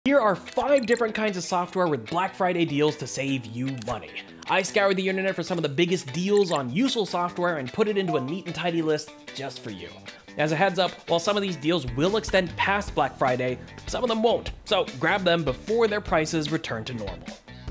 Here are 5 different kinds of software with Black Friday deals to save you money. I scoured the internet for some of the biggest deals on useful software and put it into a neat and tidy list just for you. As a heads up, while some of these deals will extend past Black Friday, some of them won't, so grab them before their prices return to normal.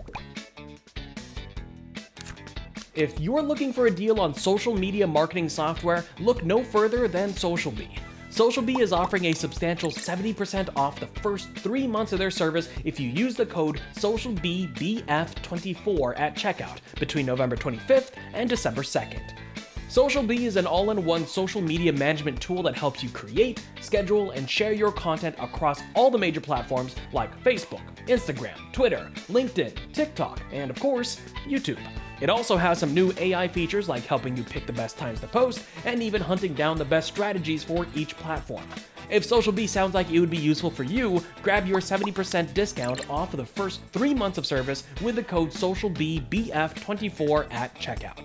If you're looking for a deal on social media marketing software, look no further than SocialBee. SocialBee is offering a substantial 70% off the first 3 months of their service if you use the code SocialBeeBF24 at checkout between November 25th and December 2nd. SocialBee is an all-in-one social media management tool that helps you create, schedule, and share your content across all the major platforms like Facebook, Instagram, Twitter, LinkedIn, TikTok, and of course, YouTube. It also has some new AI features like helping you pick the best times to post and even hunting down the best strategies for each platform. If SocialBee sounds like it would be useful for you, grab your 70% discount off of the first 3 months of service with the code SocialBeeBF24 at checkout.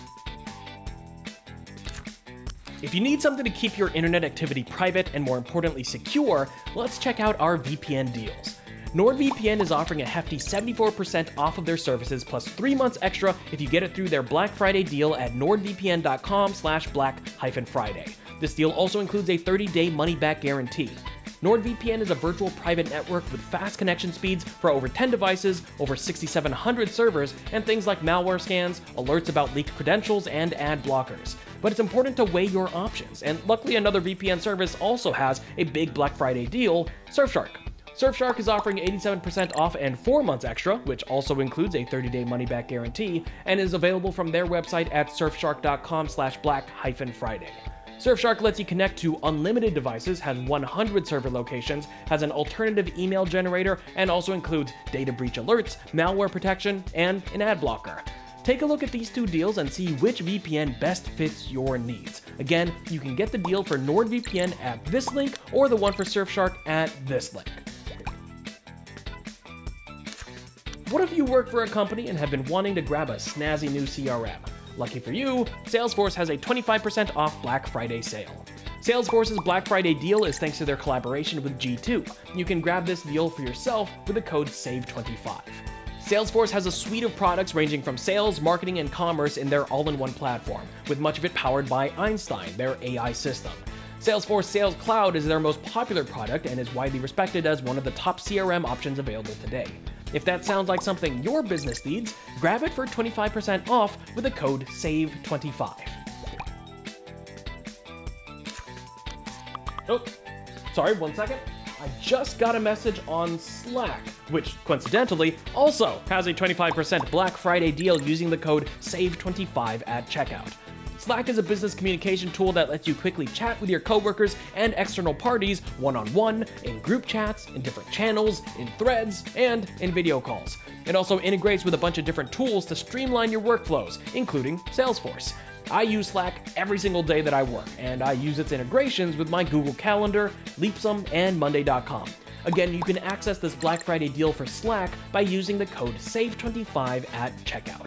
If you need something to keep your internet activity private and more importantly secure, let's check out our VPN deals. NordVPN is offering a hefty 74% off of their services plus 3 months extra if you get it through their Black Friday deal at nordvpn.com/black-friday. This deal also includes a 30-day money-back guarantee. NordVPN is a virtual private network with fast connection speeds for over 10 devices, over 6,700 servers, and things like malware scans, alerts about leaked credentials, and ad blockers. But it's important to weigh your options, and luckily another VPN service also has a big Black Friday deal, Surfshark. Surfshark is offering 87% off and 4 months extra, which also includes a 30-day money-back guarantee, and is available from their website at surfshark.com/black-friday. Surfshark lets you connect to unlimited devices, has 100 server locations, has an alternative email generator, and also includes data breach alerts, malware protection, and an ad blocker. Take a look at these 2 deals and see which VPN best fits your needs. Again, you can get the deal for NordVPN at this link or the one for Surfshark at this link. What if you work for a company and have been wanting to grab a snazzy new CRM? Lucky for you, Salesforce has a 25% off Black Friday sale. Salesforce's Black Friday deal is thanks to their collaboration with G2. You can grab this deal for yourself with the code SAVE25. Salesforce has a suite of products ranging from sales, marketing, and commerce in their all-in-one platform, with much of it powered by Einstein, their AI system. Salesforce Sales Cloud is their most popular product and is widely respected as one of the top CRM options available today. If that sounds like something your business needs, grab it for 25% off with the code SAVE25. Oh, sorry, 1 second. I just got a message on Slack, which coincidentally also has a 25% Black Friday deal using the code SAVE25 at checkout. Slack is a business communication tool that lets you quickly chat with your coworkers and external parties one-on-one, in group chats, in different channels, in threads, and in video calls. It also integrates with a bunch of different tools to streamline your workflows, including Salesforce. I use Slack every single day that I work, and I use its integrations with my Google Calendar, Leapsome, and Monday.com. Again, you can access this Black Friday deal for Slack by using the code SAVE25 at checkout.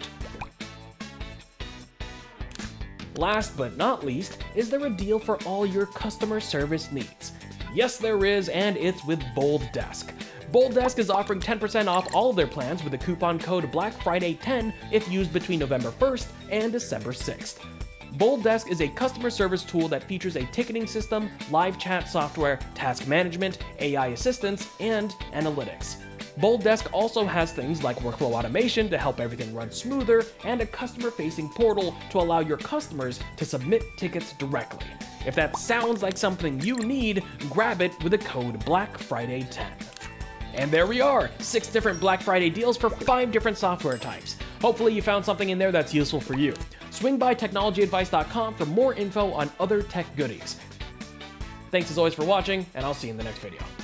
Last but not least, is there a deal for all your customer service needs? Yes, there is, and it's with BoldDesk. BoldDesk is offering 10% off all of their plans with the coupon code BlackFriday10 if used between November 1st and December 6th. BoldDesk is a customer service tool that features a ticketing system, live chat software, task management, AI assistance, and analytics. BoldDesk also has things like workflow automation to help everything run smoother, and a customer-facing portal to allow your customers to submit tickets directly. If that sounds like something you need, grab it with the code BlackFriday10. And there we are, 6 different Black Friday deals for 5 different software types. Hopefully you found something in there that's useful for you. Swing by TechnologyAdvice.com for more info on other tech goodies. Thanks as always for watching, and I'll see you in the next video.